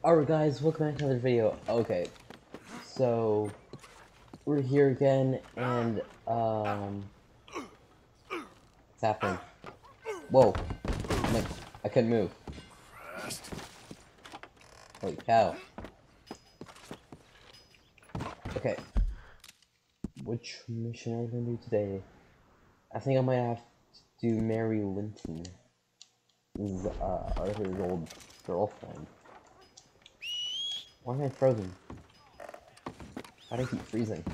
Alright guys, welcome back to another video. Okay, so we're here again and what's happening? Whoa. Like, I couldn't move. Holy cow. Okay. Which mission are we gonna do today? I think I might have to do Mary Linton. This is Arthur's old girlfriend. Why am I frozen? How do I keep freezing?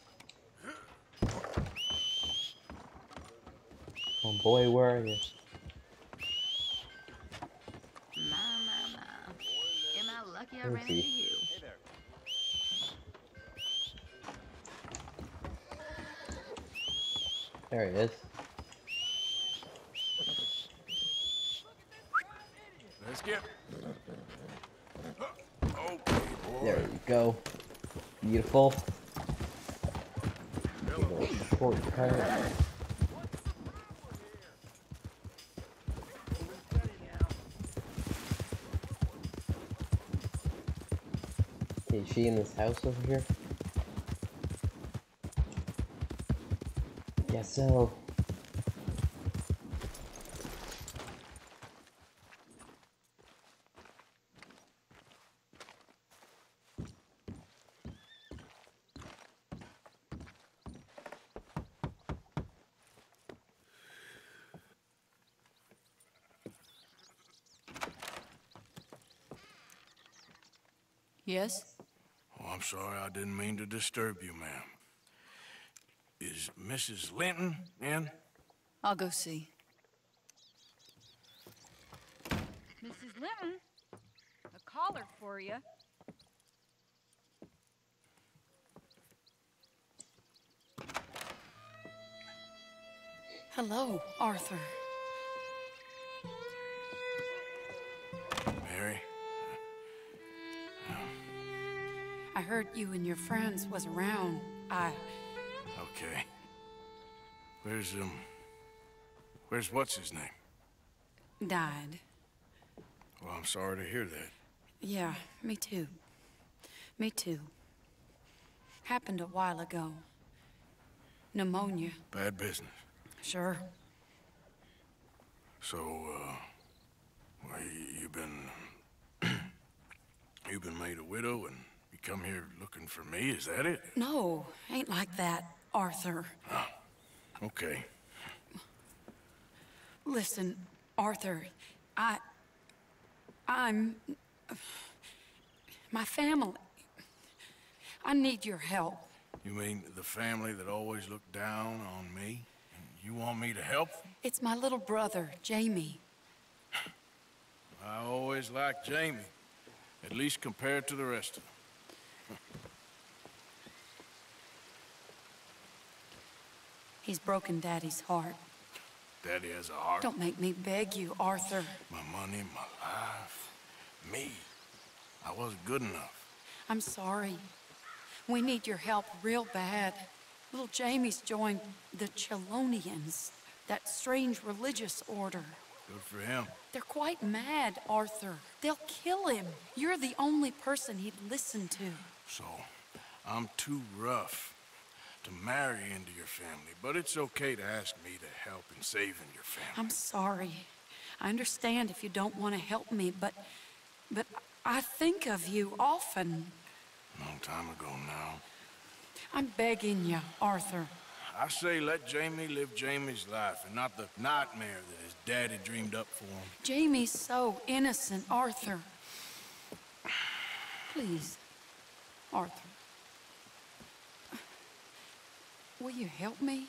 Oh boy, where are you? My. Am I lucky I Where ran is into he? you? There he is. Let's get. Okay, boy. There we go. Beautiful. Take a little shortcut. Is she in this house over here? Guess so. Yes? Oh, I'm sorry, I didn't mean to disturb you, ma'am. Is Mrs. Linton in? I'll go see. Mrs. Linton, a caller for you. Hello, Arthur. Mary? I heard you and your friends was around. Okay. Where's what's his name? Died. Well, I'm sorry to hear that. Yeah, me too. Me too. Happened a while ago. Pneumonia. Bad business. Sure. So, well, you've been made a widow and you come here looking for me, is that it? No, ain't like that, Arthur. Okay. Listen, Arthur, I'm... my family. I need your help. You mean the family that always looked down on me? And you want me to help them? It's my little brother, Jamie. I always liked Jamie, at least compared to the rest of them. He's broken Daddy's heart. Daddy has a heart. Don't make me beg you, Arthur. My money, my life, me. I wasn't good enough. I'm sorry. We need your help real bad. Little Jamie's joined the Chelonians, that strange religious order. Good for him. They're quite mad, Arthur. They'll kill him. You're the only person he'd listen to. So, I'm too rough to marry into your family, but it's okay to ask me to help in saving your family. I'm sorry. I understand if you don't want to help me, but I think of you often. Long time ago now. I'm begging you, Arthur. I say let Jamie live Jamie's life and not the nightmare that his daddy dreamed up for him. Jamie's so innocent, Arthur. Please, Arthur. Will you help me?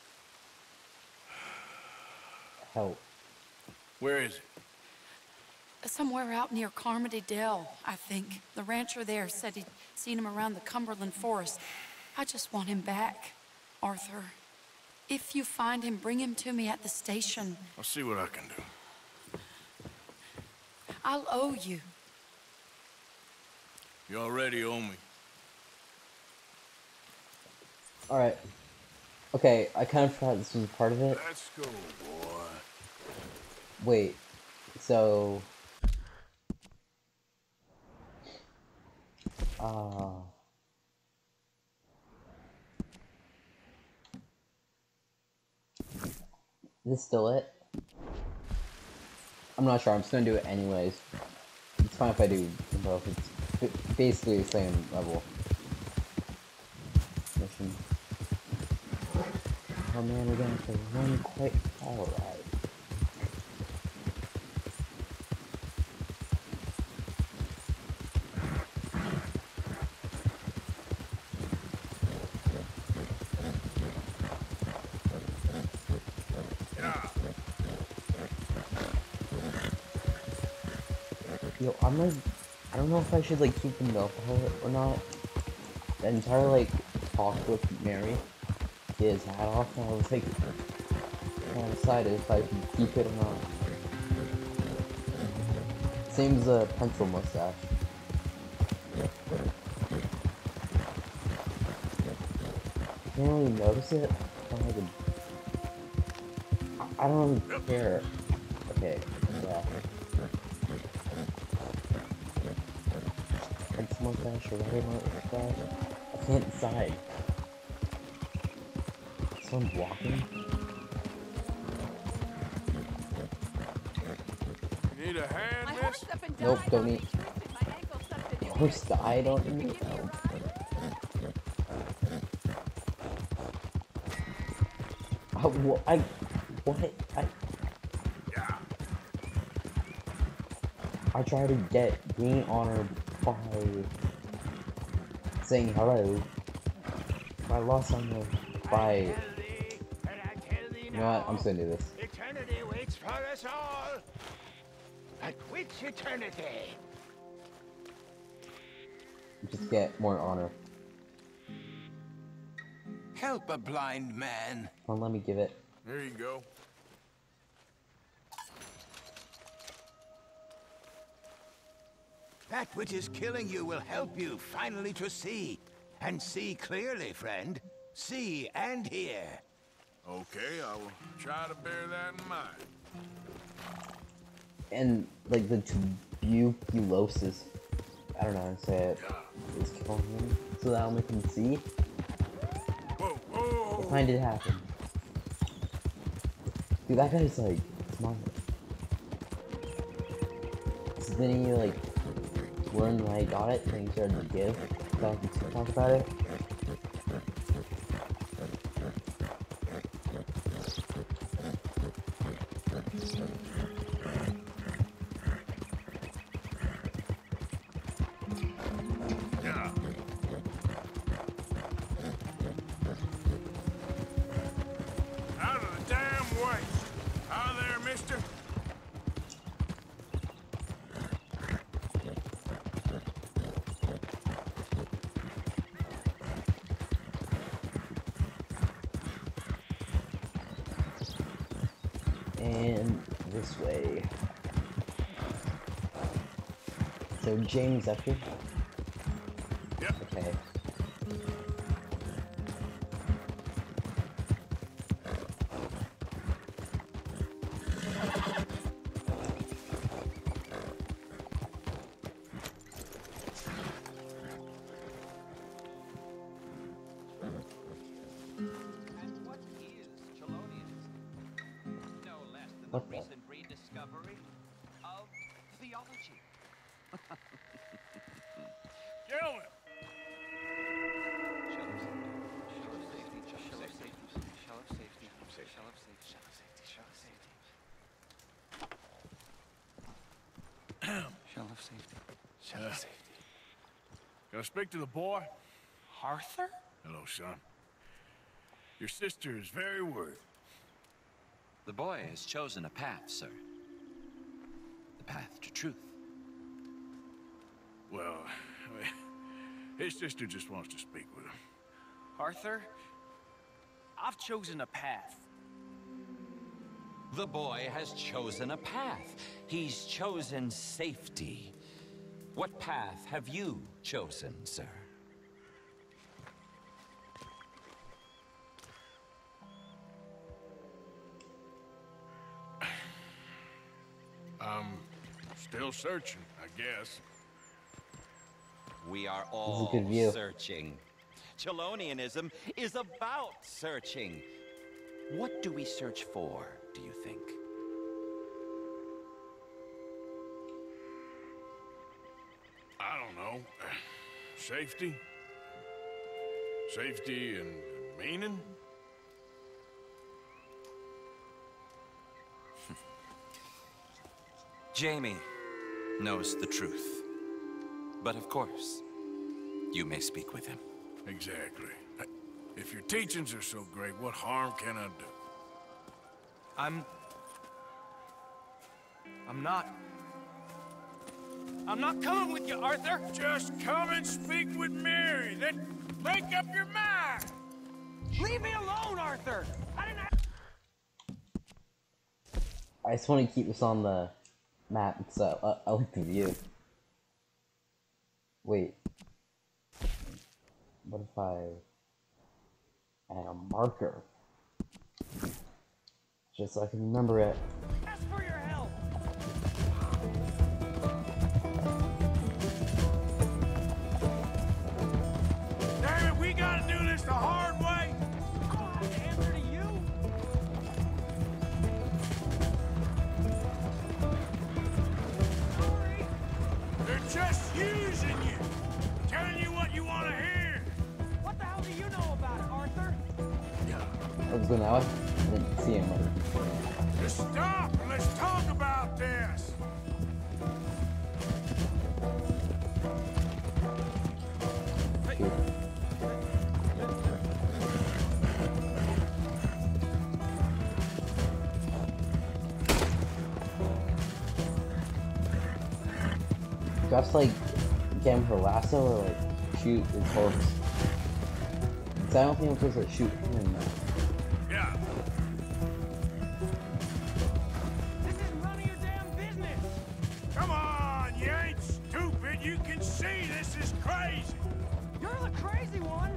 Help. Where is it? Somewhere out near Carmody Dell, I think. The rancher there said he'd seen him around the Cumberland Forest. I just want him back, Arthur. If you find him, bring him to me at the station. I'll see what I can do. I'll owe you. You already owe me. Alright. Okay, I kind of forgot this was part of it. Let's go, boy. Wait, so... Is this still it? I'm not sure. I'm just gonna do it anyways. It's fine if I do both. It's basically the same level. Mission. Oh man, we're gonna have to run quite far, right? Yo, I'm like, I don't know if I should like keep the milk or not. The entire like talk with Mary, get his hat off, and I was like, kind of decided if I should keep it or not. Same as a pencil mustache. I can't really notice it. I don't really care. Okay, yeah. Pencil mustache or regular mustache? I can't decide. Someone's walking? You need a hand, My miss? horse up and Nope, died don't on me. eat. My ankle sucked it. Horse died on me? Give me a ride. I try to get being honored by saying hello. I lost on the by. You know what? I'm just gonna do this. Eternity waits for us all. At which eternity? Just get more honor. Help a blind man. Come on, let me give it. There you go. That which is killing you will help you finally to see. And see clearly, friend. See and hear. Okay, I will try to bear that in mind. And like the tuberculosis, I don't know how to say it, is killing him, so that'll make him see. Whoa, whoa! What kind did it happen? Dude, that guy's like smart. So then he like learned when I got it, and he started to give. So I can talk about it. Yeah. Out of the damn way! Hi there, mister. And this way. So James up here? Yep. Okay. And what is Chelonianism? No less than What the the? recent rediscovery of theology. Gentlemen! Shell of safety, shell of safety, shell of safety, shell of safety, shell of safety, shell of safety, shell of safety. Shell of safety. Shell of safety. Can I speak to the boy? Arthur? Hello, son. Your sister is very worried. The boy has chosen a path, sir. The path to truth. Well, his sister just wants to speak with him. Arthur, I've chosen a path. The boy has chosen a path. He's chosen safety. What path have you chosen, sir? I'm still searching, I guess. We are This is a all good view. searching. Chelonianism is about searching. What do we search for, do you think? I don't know. Safety? Safety and meaning? Jamie knows the truth. But of course, you may speak with him. Exactly. If your teachings are so great, what harm can I do? I'm not coming with you, Arthur! Just come and speak with Mary, then make up your mind! Leave me alone, Arthur! I didn't have... I just want to keep this on the map, so I like the view. Wait. What if I add a marker? Just so I can remember it. Ask for your help! Damn it, we gotta do this the hard way! I don't have to answer to you! Sorry! They're just using you! Telling you what you want to hear! What the hell do you know about it, Arthur? I was going out. I didn't see him. Just stop and let's talk about this! Do I have to like get him for lasso or like shoot his horse? Cause I don't think I'm supposed to shoot him. Yeah. This is none of your damn business! Come on, you ain't stupid. You can see this is crazy. You're the crazy one!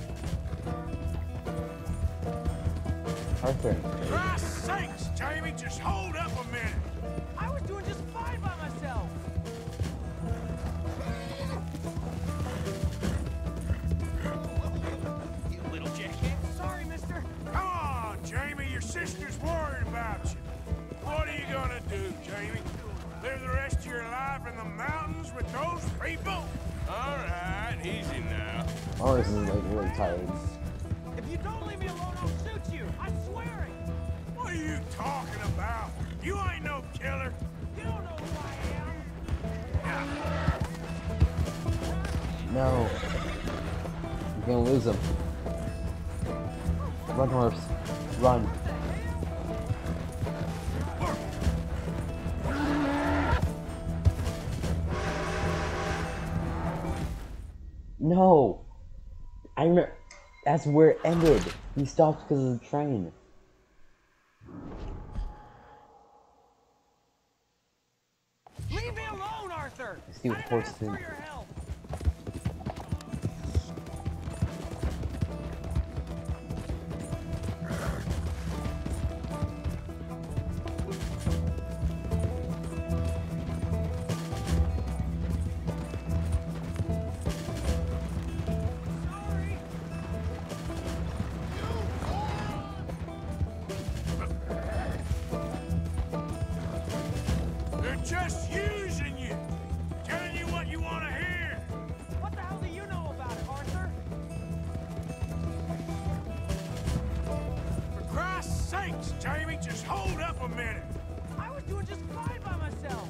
Arthur. Christ's sakes, Jamie, just hold up a minute. I was doing just fine by myself! You little jackass! Sorry, mister! Come on, Jamie, your sister's worried about you. What are you gonna do, Jamie? Live the rest of your life in the mountains with those people? All right, easy now. Ours is like really tired. If you don't leave me alone, I'll shoot you! I swear it! What are you talking about? You ain't no killer. You don't know who I am! No. You're gonna lose him. Run, horse. Run. No! I remember. That's where it ended. He stopped because of the train. Leave me alone, Arthur! Let's see what I didn't horse ask for do. your help! Sorry! They're just using you. Telling you what you want to hear. What the hell do you know about it, Arthur? For Christ's sakes, Jamie, just hold up a minute. I was doing just fine by myself!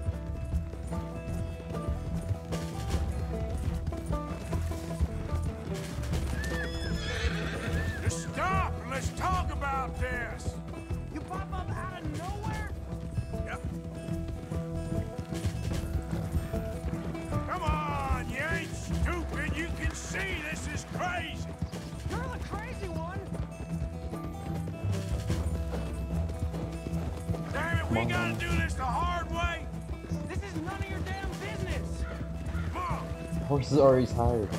Just stop and let's talk about this. You pop up out of nowhere? Yep. Come on, you ain't stupid. You can see this is crazy. You're the crazy one! Damn it, we gotta do this the hard way. This is none of your damn business! Come on. Horse is already tired.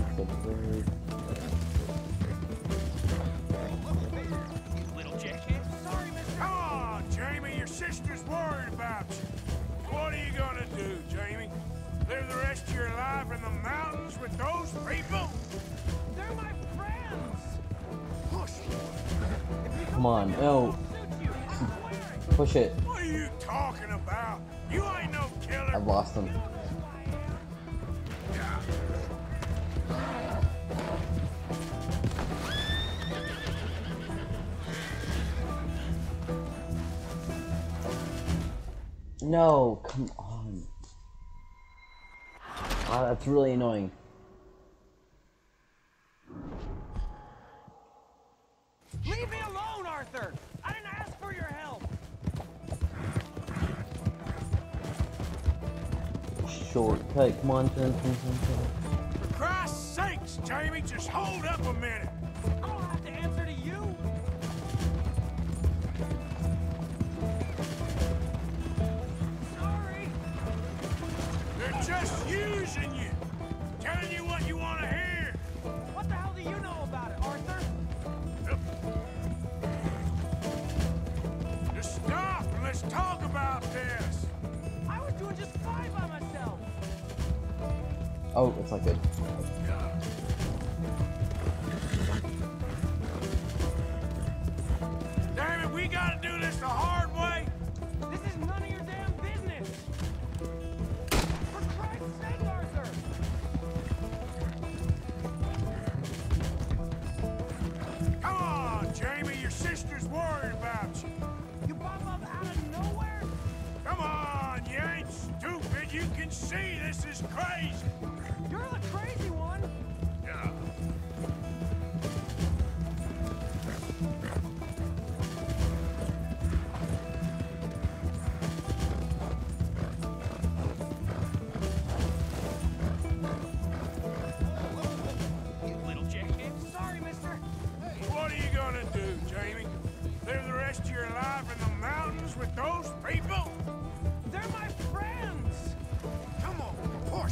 Little jackass! Sorry, mister! Come on, Jamie. Your sister's worried about you. What are you gonna do, Jamie? Live the rest of your life alive in the mountains with those people? They're my friends! Push. Come on, no. Shoot you! I swear it! Push it. What are you talking about? You ain't no killer. I've lost him. You don't know who I am. No, come on. Ah, that's really annoying. Leave me alone, Arthur! I didn't ask for your help! Shortcut, come on, turn. For Christ's sakes, Jamie, just hold up a minute. I don't have to answer to you! Sorry! They're just using you. Telling you what you want to hear. What the hell do you know about it, Arthur? Just stop and let's talk about this. I was doing just fine by myself! Oh, it's not good. Damn it, we gotta do this the hard way. This is none of your damn business! For Christ's sake, Arthur! Come on, Jamie, your sister's worried about you. You pop up out of nowhere? Come on, you ain't stupid. You can see this is crazy. You're the crazy one! Yeah. You little jackass! Sorry, mister! What are you gonna do, Jamie? Live the rest of your life in the mountains with those people? They're my friends! Come on, push.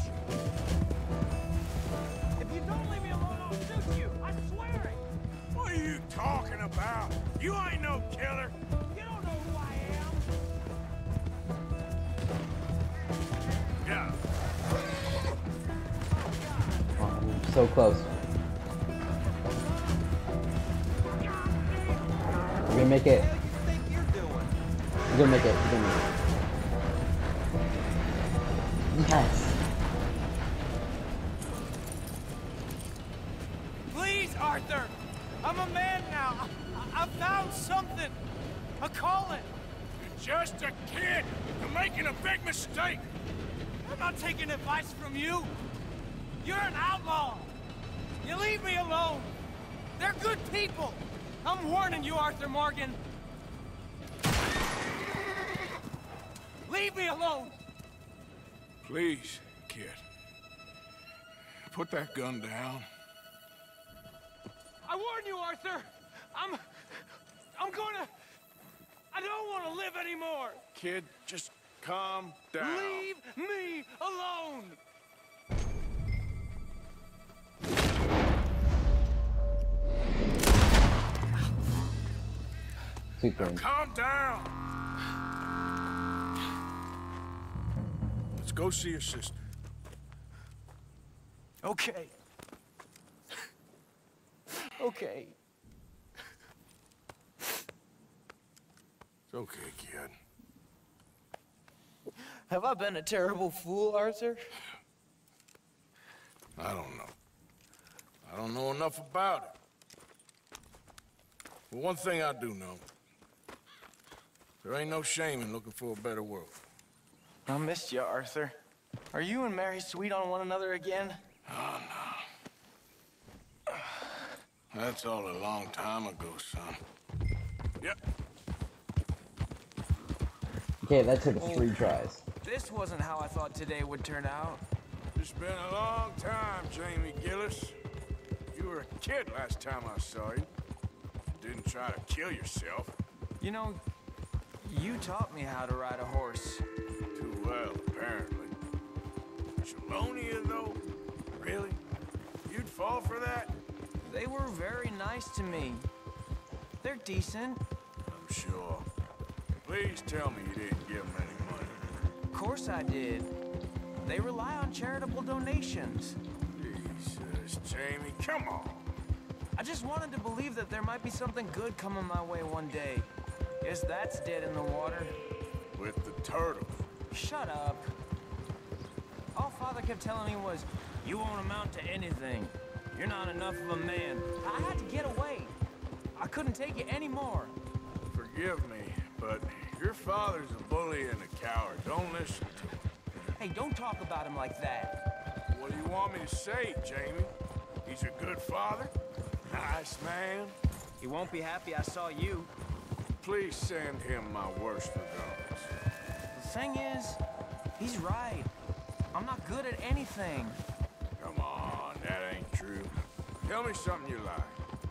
If you don't leave me alone, I'll shoot you! I swear it! What are you talking about? You ain't no killer. You don't know who I am! Yeah. Oh, I'm so close. We're gonna make it. What do you think you're doing? We're gonna make it. We're gonna make it. Yes. Please, Arthur! I'm a man now! I found something! A calling! You're just a kid. You're making a big mistake. I'm not taking advice from you! You're an outlaw! You leave me alone! They're good people! I'm warning you, Arthur Morgan! Leave me alone! Please, kid. Put that gun down. I warn you, Arthur! I'm gonna... I don't want to live anymore! Kid, just calm down. Leave me alone! Keep going. Calm down. Let's go see your sister. Okay. Okay. It's okay, kid. Have I been a terrible fool, Arthur? I don't know. I don't know enough about it. But one thing I do know. There ain't no shame in looking for a better world. I missed you, Arthur. Are you and Mary sweet on one another again? Oh, no. That's all a long time ago, son. Yep. Okay, that took 3 tries. This wasn't how I thought today would turn out. It's been a long time, Jamie Gillis. You were a kid last time I saw you. Didn't try to kill yourself. You know, you taught me how to ride a horse. Too well, apparently. Chelonia, though? Really? You'd fall for that? They were very nice to me. They're decent. I'm sure. Please tell me you didn't give them any money. Of course I did. They rely on charitable donations. Jesus, Jamie, come on. I just wanted to believe that there might be something good coming my way one day. Guess that's dead in the water. With the turtle. Shut up. All Father kept telling me was, you won't amount to anything. You're not enough of a man. I had to get away. I couldn't take it anymore. Forgive me, but your father's a bully and a coward. Don't listen to him. Hey, don't talk about him like that. What do you want me to say, Jamie? He's a good father? Nice man? He won't be happy I saw you. Please send him my worst regards. The thing is, he's right. I'm not good at anything. Come on, that ain't true. Tell me something you like.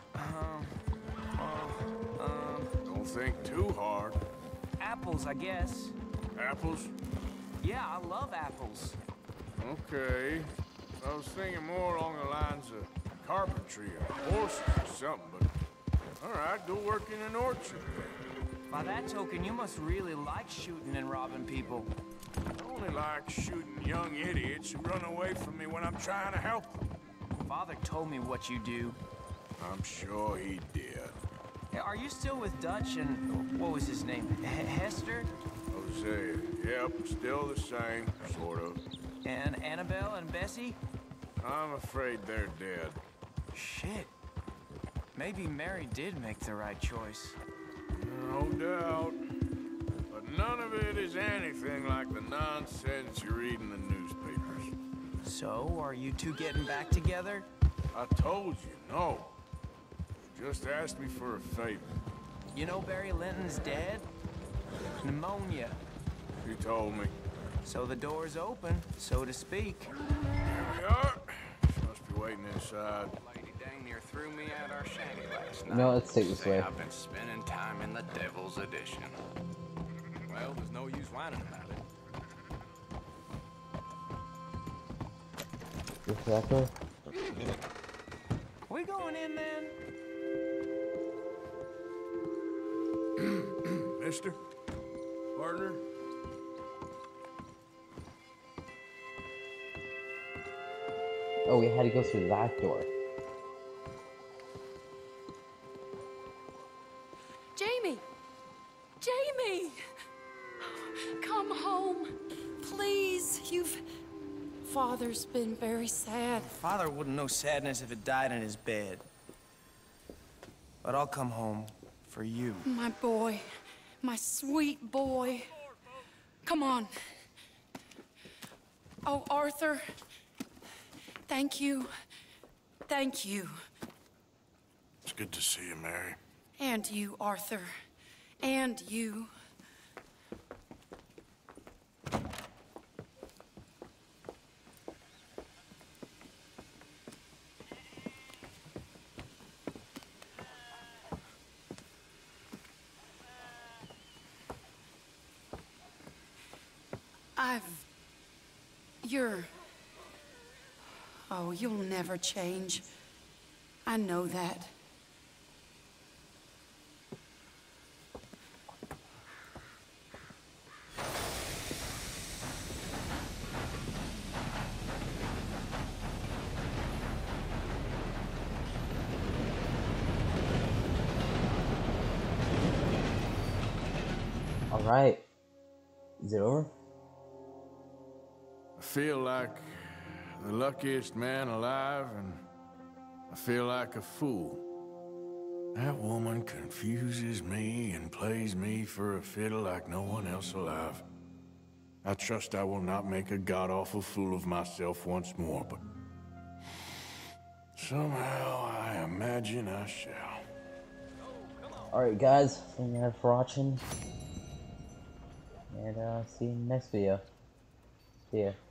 Don't think too hard. Apples, I guess. Apples? Yeah, I love apples. Okay. I was thinking more along the lines of carpentry or horses or something, but... Alright, go work in an orchard. By that token, you must really like shooting and robbing people. I only like shooting young idiots who run away from me when I'm trying to help them. Father told me what you do. I'm sure he did. Hey, are you still with Dutch and... what was his name? Hester? Hosea. Yep, still the same, sort of. And Annabelle and Bessie? I'm afraid they're dead. Shit. Maybe Mary did make the right choice. No doubt. But none of it is anything like the nonsense you read in the newspapers. So, are you two getting back together? I told you, no. You just asked me for a favor. You know Barry Linton's dead? Pneumonia. He told me. So the door's open, so to speak. Here we are. She must be waiting inside. Lady dang near threw me out our shanty last night. No, let's take this Say way. I've been spending time in the Devil's Edition. Well, there's no use whining about it. This that door? We going in then? Mister? Partner? Oh, we had to go through that door. Jamie! Jamie! Come home. Please, Father's been very sad. Father wouldn't know sadness if it died in his bed. But I'll come home for you. My boy. My sweet boy. Come on. Oh, Arthur. Thank you. Thank you. It's good to see you, Mary. And you, Arthur. And you. Oh, you'll never change. I know that. All right. Is it over? I feel like the luckiest man alive, and I feel like a fool. That woman confuses me and plays me for a fiddle like no one else alive. I trust I will not make a god-awful fool of myself once more, but somehow I imagine I shall. Alright guys, thank you for watching. And see you in the next video. See ya.